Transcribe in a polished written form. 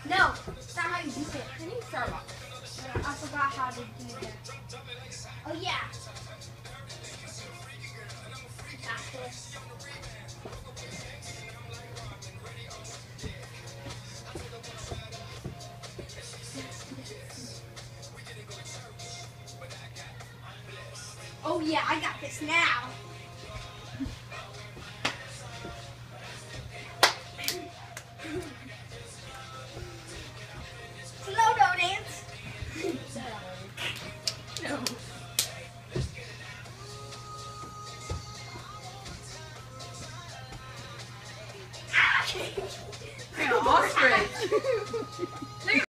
No, that's not how you do it. Can you start off? I forgot how to do that. Oh yeah. Got this. Oh yeah, I got this now. Slow down dance. No.